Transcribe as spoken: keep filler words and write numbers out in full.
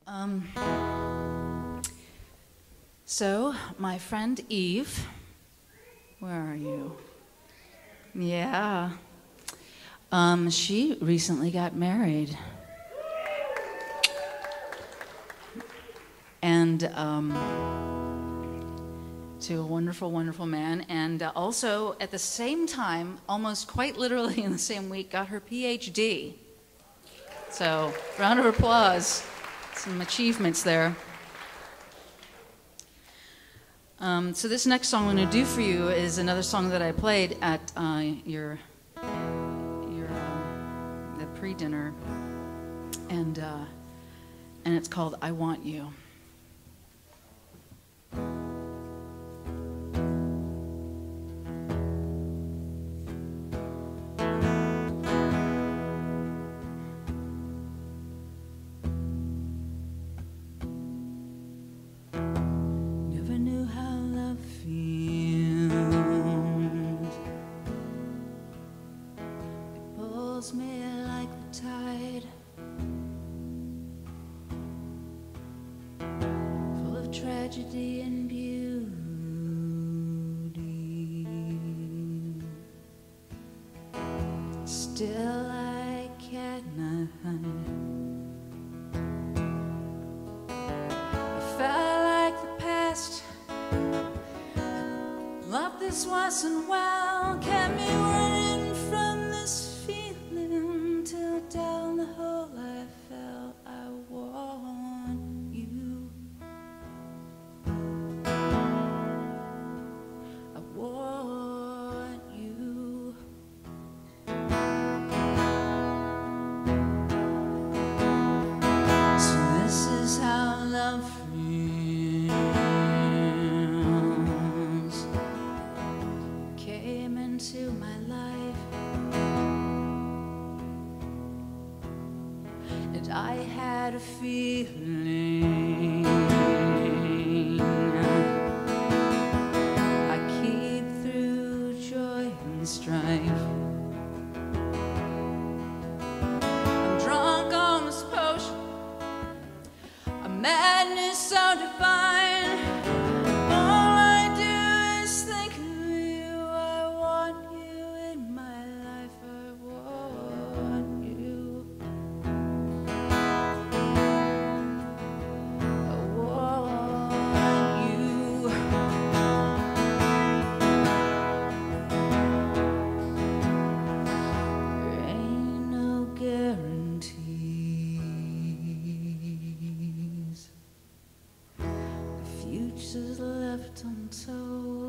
Um, so, my friend Eve, where are you? Yeah. Um, she recently got married. And um, to a wonderful, wonderful man. And uh, also, at the same time, almost quite literally in the same week, got her P H D. So, round of applause. Some achievements there. Um, so this next song I'm going to do for you is another song that I played at uh, your your uh, the pre-dinner, and uh, and it's called "I Want You." Tragedy and beauty. Still I cannot hide. I felt like the past. Love this wasn't well. Kept me running from this feeling till down the hole I felt I want you. Into my life, and I had a feeling I keep through joy and strife. I'm drunk on this potion, a madness so divine. Left untold.